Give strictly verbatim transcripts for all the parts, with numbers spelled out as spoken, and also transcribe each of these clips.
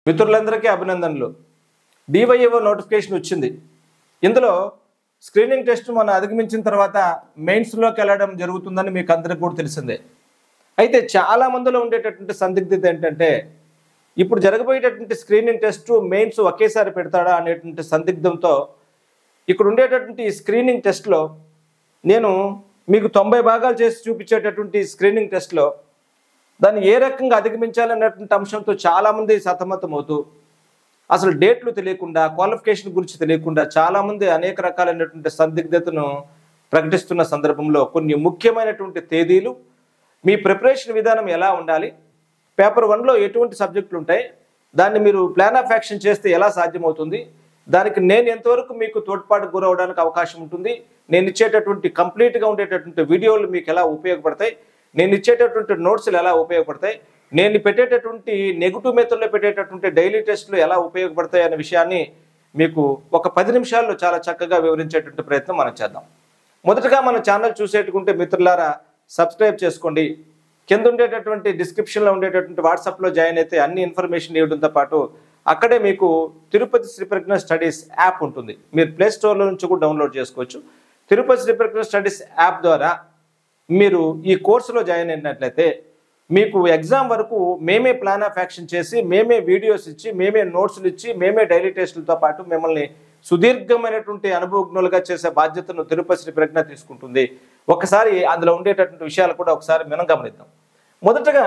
మిత్రులందరికీ అభినందనలు. DYO notification వచ్చింది. ఇందులో స్క్రీనింగ్ టెస్ట్ మనం అధిగమించిన తర్వాత మెయిన్స్లోకి వెళ్ళడం జరుగుతుందని మీకు అందరికీ కూడా తెలిసిందే. అయితే చాలా మందిలో ఉండేటటువంటి సందిగ్ధత ఏంటంటే ఇప్పుడు జరగబోయేటటువంటి స్క్రీనింగ్ టెస్ట్ మెయిన్స్ ఒకేసారి పెడతాడా అనేటువంటి సందిగ్ధంతో ఇక్కడ ఉండేటటువంటి స్క్రీనింగ్ టెస్ట్లో నేను మీకు తొంభై భాగాలు చేసి చూపించేటటువంటి స్క్రీనింగ్ టెస్ట్లో దాన్ని ఏ రకంగా అధిగమించాలనేటువంటి అంశంతో చాలామంది సతమతం అవుతూ అసలు డేట్లు తెలియకుండా క్వాలిఫికేషన్ గురించి తెలియకుండా చాలామంది అనేక రకాలైనటువంటి సందిగ్ధతను ప్రకటిస్తున్న సందర్భంలో కొన్ని ముఖ్యమైనటువంటి తేదీలు, మీ ప్రిపరేషన్ విధానం ఎలా ఉండాలి, పేపర్ వన్లో ఎటువంటి సబ్జెక్టులు ఉంటాయి, దాన్ని మీరు ప్లాన్ ఆఫ్ యాక్షన్ చేస్తే ఎలా సాధ్యమవుతుంది, దానికి నేను ఎంతవరకు మీకు తోడ్పాటు గురవడానికి అవకాశం ఉంటుంది, నేను ఇచ్చేటటువంటి కంప్లీట్గా ఉండేటటువంటి వీడియోలు మీకు ఎలా ఉపయోగపడతాయి, నేను ఇచ్చేటటువంటి నోట్స్లు ఎలా ఉపయోగపడతాయి, నేను పెట్టేటటువంటి నెగిటివ్ మెథడ్లో పెట్టేటటువంటి డైలీ టెస్టులు ఎలా ఉపయోగపడతాయి అనే విషయాన్ని మీకు ఒక పది నిమిషాల్లో చాలా చక్కగా వివరించేటువంటి ప్రయత్నం మనం చేద్దాం. మొదటగా మన ఛానల్ చూసేట్టుకుంటే మిత్రులారా సబ్స్క్రైబ్ చేసుకోండి. కింద ఉండేటటువంటి డిస్క్రిప్షన్లో ఉండేటటువంటి వాట్సాప్లో జాయిన్ అయితే అన్ని ఇన్ఫర్మేషన్ ఇవ్వడంతో పాటు అక్కడే మీకు తిరుపతి శ్రీ ప్రజ్ఞ స్టడీస్ యాప్ ఉంటుంది. మీరు ప్లే స్టోర్లో నుంచి కూడా డౌన్లోడ్ చేసుకోవచ్చు. తిరుపతి శ్రీ ప్రజ్ఞ స్టడీస్ యాప్ ద్వారా మీరు ఈ కోర్సులో జాయిన్ అయినట్లయితే మీకు ఎగ్జామ్ వరకు మేమే ప్లాన్ ఆఫ్ యాక్షన్ చేసి మేమే వీడియోస్ ఇచ్చి మేమే నోట్స్లు ఇచ్చి మేమే డైలీ టెస్టులతో పాటు మిమ్మల్ని సుదీర్ఘమైనటువంటి అనుభవజ్ఞులుగా చేసే బాధ్యతను తిరుపతి శ్రీ ప్రజ్ఞ తీసుకుంటుంది. ఒకసారి అందులో ఉండేటటువంటి విషయాలు కూడా ఒకసారి మనం గమనిద్దాం. మొదటగా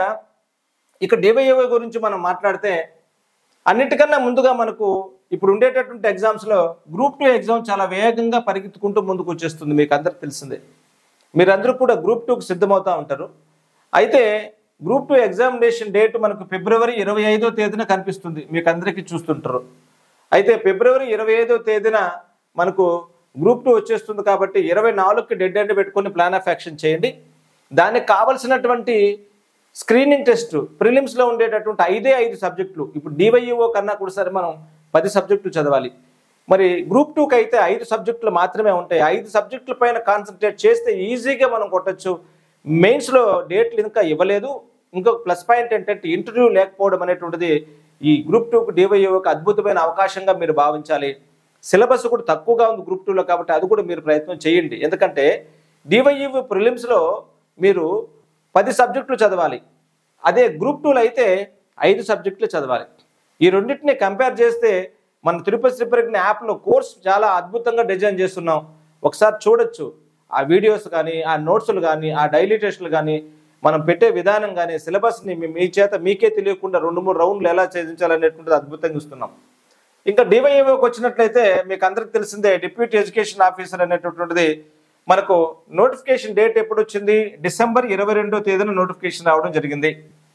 ఇక డివైఓ గురించి మనం మాట్లాడితే అన్నిటికన్నా ముందుగా మనకు ఇప్పుడు ఉండేటటువంటి ఎగ్జామ్స్లో గ్రూప్ టూ ఎగ్జామ్ చాలా వేగంగా పరిగెత్తుకుంటూ ముందుకు వచ్చేస్తుంది. మీకు అందరికి తెలిసిందే. మీరందరూ కూడా గ్రూప్ టూకి సిద్ధమవుతూ ఉంటారు. అయితే గ్రూప్ టూ ఎగ్జామినేషన్ డేట్ మనకు ఫిబ్రవరి ఇరవై ఐదో తేదీన కనిపిస్తుంది. మీకు అందరికీ చూస్తుంటారు. అయితే ఫిబ్రవరి ఇరవై ఐదో తేదీన మనకు గ్రూప్ టూ వచ్చేస్తుంది కాబట్టి ఇరవై నాలుగుకి డెడ్ ఎండ్ పెట్టుకొని ప్లాన్ ఆఫ్ యాక్షన్ చేయండి. దానికి కావలసినటువంటి స్క్రీనింగ్ టెస్ట్ ప్రిలిమ్స్లో ఉండేటటువంటి ఐదే ఐదు సబ్జెక్టులు, ఇప్పుడు డివైఓ కన్నా కూడా సరే మనం పది సబ్జెక్టులు చదవాలి. మరి గ్రూప్ టూకి అయితే ఐదు సబ్జెక్టులు మాత్రమే ఉంటాయి. ఐదు సబ్జెక్టుల పైన కాన్సన్ట్రేట్ చేస్తే ఈజీగా మనం కొట్టచ్చు. మెయిన్స్లో డేట్లు ఇంకా ఇవ్వలేదు. ఇంకొక ప్లస్ పాయింట్ ఏంటంటే ఇంటర్వ్యూ లేకపోవడం అనేటువంటిది ఈ గ్రూప్ టూకి డివైఓకి అద్భుతమైన అవకాశంగా మీరు భావించాలి. సిలబస్ కూడా తక్కువగా ఉంది గ్రూప్ టూలో కాబట్టి అది కూడా మీరు ప్రయత్నం చేయండి. ఎందుకంటే డివైఓ ప్రిలిమ్స్లో మీరు పది సబ్జెక్టులు చదవాలి. అదే గ్రూప్ టూలో అయితే ఐదు సబ్జెక్టులు చదవాలి. ఈ రెండింటిని కంపేర్ చేస్తే మన తిరుపతి శ్రీ ప్రజ్ఞ యాప్లో కోర్స్ చాలా అద్భుతంగా డిజైన్ చేస్తున్నాం. ఒకసారి చూడొచ్చు. ఆ వీడియోస్ కానీ, ఆ నోట్స్లు కానీ, ఆ డైలీ టెస్టులు కానీ, మనం పెట్టే విధానం కానీ, సిలబస్ని మీ చేత మీకే తెలియకుండా రెండు మూడు రౌండ్లు ఎలా ఛేదించాలనేటువంటిది అద్భుతంగా ఇస్తున్నాం. ఇంకా డివైఓకి వచ్చినట్లయితే మీకు అందరికి తెలిసిందే, డిప్యూటీ ఎడ్యుకేషన్ ఆఫీసర్ అనేటటువంటిది మనకు నోటిఫికేషన్ డేట్ ఎప్పుడు వచ్చింది? డిసెంబర్ ఇరవై రెండో తేదీన నోటిఫికేషన్ రావడం జరిగింది.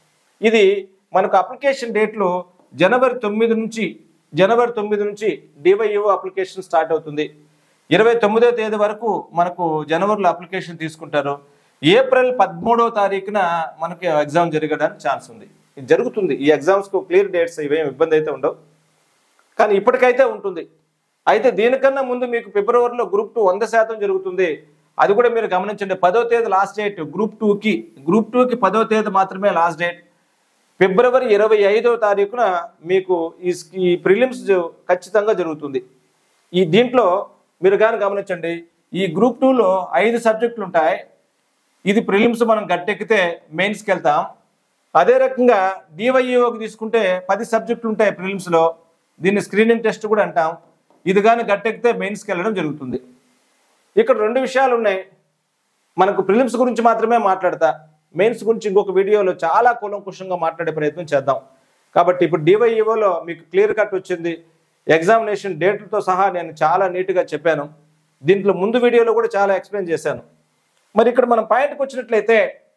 ఇది మనకు అప్లికేషన్ డేట్లు జనవరి తొమ్మిది నుంచి జనవరి తొమ్మిది నుంచి డివైఓ అప్లికేషన్ స్టార్ట్ అవుతుంది. ఇరవై తొమ్మిదో తేదీ వరకు మనకు జనవరిలో అప్లికేషన్ తీసుకుంటారు. ఏప్రిల్ పదమూడవ తారీఖున మనకి ఎగ్జామ్ జరగడానికి ఛాన్స్ ఉంది. ఇది జరుగుతుంది. ఈ ఎగ్జామ్స్కు క్లియర్ డేట్స్ ఇవేం ఇబ్బంది అయితే ఉండవు, కానీ ఇప్పటికైతే ఉంటుంది. అయితే దీనికన్నా ముందు మీకు ఫిబ్రవరిలో గ్రూప్ టూ వంద శాతం జరుగుతుంది. అది కూడా మీరు గమనించండి. పదో తేదీ లాస్ట్ డేట్ గ్రూప్ టూకి గ్రూప్ టూకి పదో తేదీ మాత్రమే లాస్ట్ డేట్. ఫిబ్రవరి ఇరవై ఐదవ తారీఖున మీకు ఈ ప్రిలిమ్స్ ఖచ్చితంగా జరుగుతుంది. ఈ దీంట్లో మీరు కానీ గమనించండి, ఈ గ్రూప్ టూలో ఐదు సబ్జెక్టులు ఉంటాయి. ఇది ప్రిలిమ్స్ మనం గట్టెక్కితే మెయిన్స్కి వెళ్తాం. అదే రకంగా డివైఓకి తీసుకుంటే పది సబ్జెక్టులు ఉంటాయి ప్రిలిమ్స్లో. దీన్ని స్క్రీనింగ్ టెస్ట్ కూడా అంటాం. ఇది కానీ గట్టెక్కితే మెయిన్స్కి వెళ్ళడం జరుగుతుంది. ఇక్కడ రెండు విషయాలు ఉన్నాయి. మనకు ప్రిలిమ్స్ గురించి మాత్రమే మాట్లాడతా, మెయిన్స్ గురించి ఇంకొక వీడియోలో చాలా కూలంకుషంగా మాట్లాడే ప్రయత్నం చేద్దాం. కాబట్టి ఇప్పుడు డివైఓలో మీకు క్లియర్ కట్ వచ్చింది. ఎగ్జామినేషన్ డేట్లతో సహా నేను చాలా నీట్గా చెప్పాను. దీంట్లో ముందు వీడియోలో కూడా చాలా ఎక్స్ప్లెయిన్ చేశాను. మరి ఇక్కడ మనం పాయింట్కి వచ్చినట్లయితే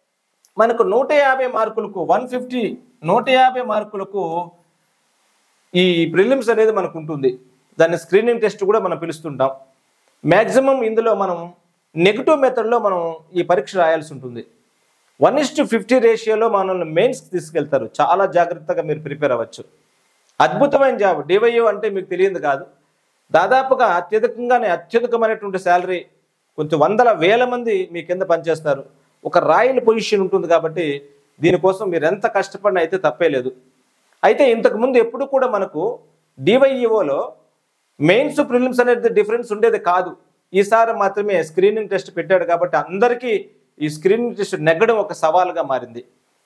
మనకు నూట యాభై మార్కులకు వన్ ఫిఫ్టీ నూట యాభై మార్కులకు ఈ ప్రిలిమ్స్ అనేది మనకు ఉంటుంది. దాన్ని స్క్రీనింగ్ టెస్ట్ కూడా మనం పిలుస్తుంటాం. మ్యాక్సిమం ఇందులో మనం నెగిటివ్ మెథడ్లో మనం ఈ పరీక్ష రాయాల్సి ఉంటుంది. వన్ ఇస్ టు ఫిఫ్టీ రేషియోలో మనల్ని మెయిన్స్కి తీసుకెళ్తారు. చాలా జాగ్రత్తగా మీరు ప్రిపేర్ అవ్వచ్చు. అద్భుతమైన జాబ్. డివైఓ అంటే మీకు తెలియదు కాదు. దాదాపుగా అత్యధికంగానే అత్యధికమైనటువంటి శాలరీ, కొంచెం వందల వేల మంది మీ కింద పనిచేస్తారు. ఒక రాయల్ పొజిషన్ ఉంటుంది కాబట్టి దీనికోసం మీరు ఎంత కష్టపడినా అయితే తప్పే లేదు. అయితే ఇంతకుముందు ఎప్పుడు కూడా మనకు డివైఈఓలో మెయిన్స్ ప్రిలిమ్స్ అనేది డిఫరెన్స్ ఉండేది కాదు. ఈసారి మాత్రమే స్క్రీనింగ్ టెస్ట్ పెట్టాడు కాబట్టి అందరికీ ఈ స్క్రీనింగ్ టెస్ట్ నెగ్గడం ఒక సవాలుగా మారింది.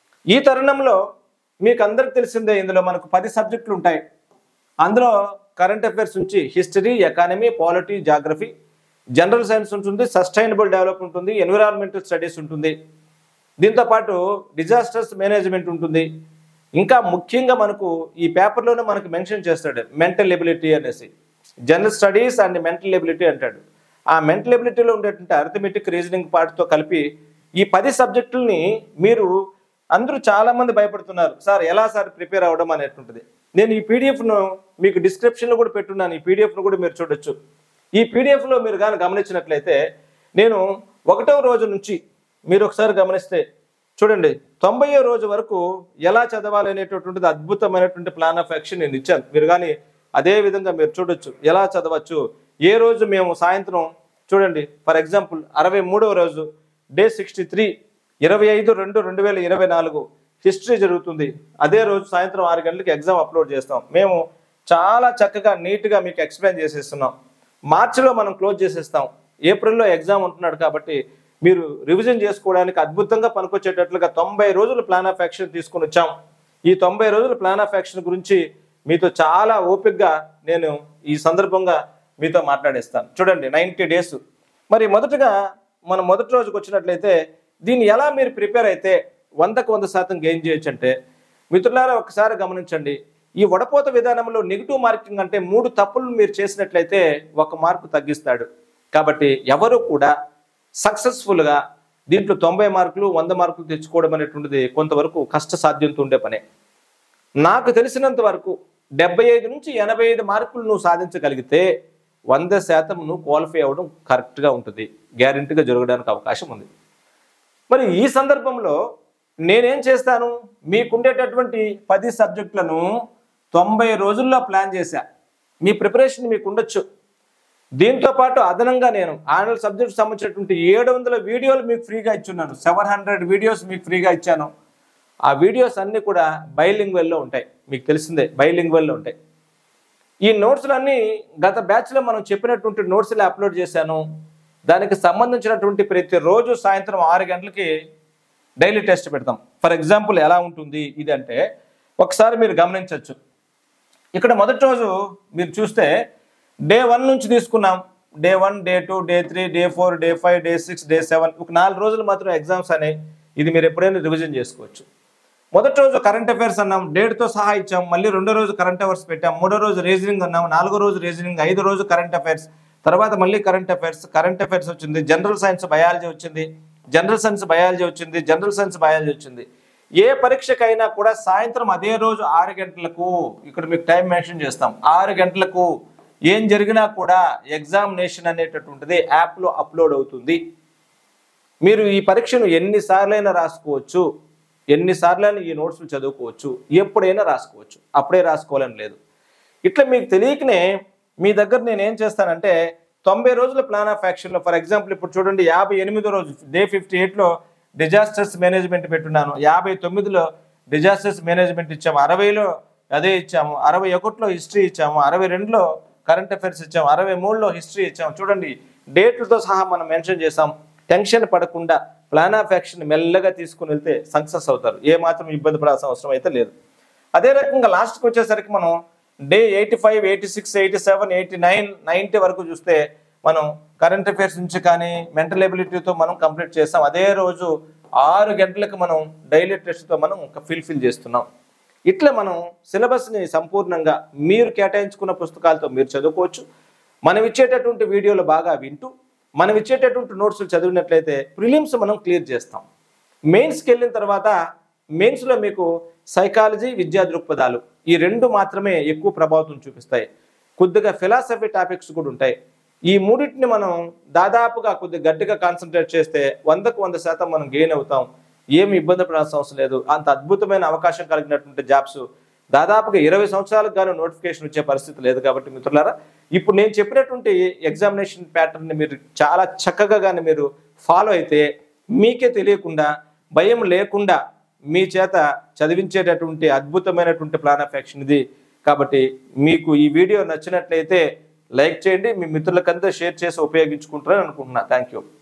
ఈ తరుణంలో మీకు అందరికి తెలిసిందే, ఇందులో మనకు పది సబ్జెక్టులు ఉంటాయి. అందులో కరెంట్ అఫైర్స్ నుంచి history, economy, polity, geography, general science ఉంటుంది, సస్టైనబుల్ డెవలప్మెంట్ ఉంటుంది, ఎన్విరాన్మెంటల్ స్టడీస్ ఉంటుంది, దీంతోపాటు డిజాస్టర్స్ మేనేజ్మెంట్ ఉంటుంది. ఇంకా ముఖ్యంగా మనకు ఈ పేపర్లోనే మనకు మెన్షన్ చేస్తాడు మెంటల్ ఎబిలిటీ అనేసి. General studies and mental ability అంటాడు. ఆ మెంటల్ ఎబిలిటీలో ఉండేటువంటి అర్థమెటిక్, రీజనింగ్ పార్ట్తో కలిపి ఈ పది సబ్జెక్టుల్ని మీరు అందరూ చాలామంది భయపడుతున్నారు, సార్ ఎలా సార్ ప్రిపేర్ అవ్వడం అనేటువంటిది. నేను ఈ పీడిఎఫ్ను మీకు డిస్క్రిప్షన్లో కూడా పెట్టున్నాను. ఈ పీడిఎఫ్ను కూడా మీరు చూడొచ్చు. ఈ పీడిఎఫ్లో మీరు కానీ గమనించినట్లయితే నేను ఒకటవ రోజు నుంచి మీరు ఒకసారి గమనిస్తే చూడండి, తొంభైవ రోజు వరకు ఎలా చదవాలి అనేటటువంటిది అద్భుతమైనటువంటి ప్లాన్ ఆఫ్ యాక్షన్ నేను ఇచ్చాను. మీరు కానీ అదే విధంగా మీరు చూడొచ్చు ఎలా చదవచ్చు. ఏ రోజు మేము సాయంత్రం చూడండి, ఫర్ ఎగ్జాంపుల్ అరవై మూడవ రోజు డే సిక్స్టీ త్రీ ఇరవై ఐదు రెండు రెండు వేల ఇరవై నాలుగు హిస్టరీ జరుగుతుంది. అదే రోజు సాయంత్రం ఆరు గంటలకి ఎగ్జామ్ అప్లోడ్ చేస్తాం. మేము చాలా చక్కగా నీట్గా మీకు ఎక్స్ప్లెయిన్ చేసేస్తున్నాం. మార్చిలో మనం క్లోజ్ చేసేస్తాం. ఏప్రిల్లో ఎగ్జామ్ ఉంటున్నాడు కాబట్టి మీరు రివిజన్ చేసుకోవడానికి అద్భుతంగా పనికొచ్చేటట్లుగా తొంభై రోజులు ప్లాన్ ఆఫ్ యాక్షన్ తీసుకొని వచ్చాం. ఈ తొంభై రోజుల ప్లాన్ ఆఫ్ యాక్షన్ గురించి మీతో చాలా ఓపికగా నేను ఈ సందర్భంగా మీతో మాట్లాడేస్తాను. చూడండి, నైంటీ డేస్. మరి మొదటగా మనం మొదటి రోజుకి వచ్చినట్లయితే దీన్ని ఎలా మీరు ప్రిపేర్ అయితే వందకు వంద శాతం గెయిన్ చేయొచ్చు అంటే, మిత్రులారా ఒకసారి గమనించండి. ఈ వడపోత విధానంలో నెగిటివ్ మార్కింగ్ అంటే మూడు తప్పులు మీరు చేసినట్లయితే ఒక మార్కు తగ్గిస్తాడు. కాబట్టి ఎవరు కూడా సక్సెస్ఫుల్గా దీంట్లో తొంభై మార్కులు వంద మార్కులు తెచ్చుకోవడం అనేటువంటిది కొంతవరకు కష్ట సాధ్యంతో ఉండే పనే. నాకు తెలిసినంత వరకు డెబ్బై ఐదు నుంచి ఎనభై ఐదు మార్కులు నువ్వు సాధించగలిగితే వంద శాతం నువ్వు క్వాలిఫై అవ్వడం కరెక్ట్గా ఉంటుంది, గ్యారెంటీగా జరగడానికి అవకాశం ఉంది. మరి ఈ సందర్భంలో నేనేం చేస్తాను, మీకుండేటటువంటి పది సబ్జెక్టులను తొంభై రోజుల్లో ప్లాన్ చేశా. మీ ప్రిపరేషన్ మీకు ఉండొచ్చు. దీంతో పాటు అదనంగా నేను ఆనల్ సబ్జెక్ట్ సంబంధించినటువంటి ఏడు వందల వీడియోలు మీకు ఫ్రీగా ఇచ్చున్నాను. సెవెన్ హండ్రెడ్ వీడియోస్ మీకు ఫ్రీగా ఇచ్చాను. ఆ వీడియోస్ అన్నీ కూడా బైలింగ్వెల్లో ఉంటాయి. మీకు తెలిసిందే, బైలింగ్వెల్లో ఉంటాయి. ఈ నోట్స్లన్నీ గత బ్యాచ్లో మనం చెప్పినటువంటి నోట్స్లో అప్లోడ్ చేశాను. దానికి సంబంధించినటువంటి ప్రతిరోజు సాయంత్రం ఆరు గంటలకి డైలీ టెస్ట్ పెడతాం. ఫర్ ఎగ్జాంపుల్ ఎలా ఉంటుంది ఇది అంటే ఒకసారి మీరు గమనించవచ్చు. ఇక్కడ మొదటి రోజు మీరు చూస్తే డే వన్ నుంచి తీసుకున్నాం. Day one, day two, day three, day four, day five, day six, day seven, ఒక నాలుగు రోజులు మాత్రం ఎగ్జామ్స్ అనేవి. ఇది మీరు ఎప్పుడైనా రివిజన్ చేసుకోవచ్చు. మొదటి రోజు కరెంట్ అఫైర్స్ అన్నాం, డేట్తో సహా ఇచ్చాం. మళ్ళీ రెండో రోజు కరెంట్ అఫైర్స్ పెట్టాం. మూడో రోజు రీజనింగ్ అన్నాం. నాలుగో రోజు రీజనింగ్, ఐదో రోజు కరెంట్ అఫైర్స్, తర్వాత మళ్ళీ కరెంట్ అఫైర్స్ కరెంట్ అఫైర్స్ వచ్చింది. జనరల్ సైన్స్ బయాలజీ వచ్చింది, జనరల్ సైన్స్ బయాలజీ వచ్చింది, జనరల్ సైన్స్ బయాలజీ వచ్చింది. ఏ పరీక్షకైనా కూడా సాయంత్రం అదే రోజు ఆరు గంటలకు, ఇక్కడ మీకు టైం మెన్షన్ చేస్తాం, ఆరు గంటలకు ఏం జరిగినా కూడా ఎగ్జామినేషన్ అనేటటువంటిది యాప్లో అప్లోడ్ అవుతుంది. మీరు ఈ పరీక్షను ఎన్నిసార్లైనా రాసుకోవచ్చు, ఎన్నిసార్లైనా ఈ నోట్స్లు చదువుకోవచ్చు, ఎప్పుడైనా రాసుకోవచ్చు. అప్పుడే రాసుకోవాలని లేదు. ఇట్లా మీకు తెలియకనే మీ దగ్గర నేను ఏం చేస్తానంటే తొంభై రోజుల ప్లాన్ ఆఫ్ యాక్షన్లో ఫర్ ఎగ్జాంపుల్ ఇప్పుడు చూడండి, యాభై ఎనిమిదో రోజు డే ఫిఫ్టీ ఎయిట్లో డిజాస్టర్స్ మేనేజ్మెంట్ పెట్టున్నాను. యాభై తొమ్మిదిలో డిజాస్టర్స్ మేనేజ్మెంట్ ఇచ్చాము, అరవైలో అదే ఇచ్చాము, అరవై ఒకటిలో హిస్టరీ ఇచ్చాము, అరవై రెండులో కరెంట్ అఫైర్స్ ఇచ్చాము, అరవై మూడులో హిస్టరీ ఇచ్చాము. చూడండి, డేట్లతో సహా మనం మెన్షన్ చేసాం. టెన్షన్ పడకుండా ప్లాన్ ఆఫ్ యాక్షన్ మెల్లగా తీసుకుని వెళ్తే సక్సెస్ అవుతారు. ఏ మాత్రం ఇబ్బంది పడాల్సిన అవసరం అయితే లేదు. అదే రకంగా లాస్ట్కి వచ్చేసరికి మనం day eighty five, eighty six, eighty seven, eighty nine, ninety వరకు చూస్తే మనం కరెంట్ అఫైర్స్ నుంచి కానీ మెంటల్ ఎబిలిటీతో మనం కంప్లీట్ చేస్తాం. అదే రోజు ఆరు గంటలకు మనం డైలీ టెస్ట్తో మనం ఫిల్ఫిల్ చేస్తున్నాం. ఇట్లా మనం సిలబస్ని సంపూర్ణంగా మీరు కేటాయించుకున్న పుస్తకాలతో మీరు చదువుకోవచ్చు. మనం ఇచ్చేటటువంటి వీడియోలు బాగా వింటూ మనం ఇచ్చేటటువంటి నోట్స్లు చదివినట్లయితే ప్రిలిమ్స్ మనం క్లియర్ చేస్తాం. మెయిన్స్కి వెళ్ళిన తర్వాత మెయిన్స్లో మీకు సైకాలజీ, విద్యా దృక్పథాలు ఈ రెండు మాత్రమే ఎక్కువ ప్రభావం చూపిస్తాయి. కొద్దిగా ఫిలాసఫీ టాపిక్స్ కూడా ఉంటాయి. ఈ మూడింటిని మనం దాదాపుగా కొద్దిగా గట్టిగా కాన్సన్ట్రేట్ చేస్తే వందకు వంద శాతం మనం గెయిన్ అవుతాం. ఏమి ఇబ్బంది పడాల్సిన అవసరం లేదు. అంత అద్భుతమైన అవకాశం కలిగినటువంటి జాబ్స్ దాదాపుగా ఇరవై సంవత్సరాలకు గాను నోటిఫికేషన్ వచ్చే పరిస్థితి లేదు. కాబట్టి మిత్రులారా, ఇప్పుడు నేను చెప్పినటువంటి ఎగ్జామినేషన్ ప్యాటర్న్ని మీరు చాలా చక్కగా కానీ మీరు ఫాలో అయితే మీకే తెలియకుండా భయం లేకుండా మీ చేత చదివించేటటువంటి అద్భుతమైనటువంటి ప్లాన్ ఆఫ్ యాక్షన్ ఇది. కాబట్టి మీకు ఈ వీడియో నచ్చినట్లయితే లైక్ చేయండి, మీ మిత్రులకంతా షేర్ చేసి ఉపయోగించుకుంటారని అనుకుంటున్నా. Thank you.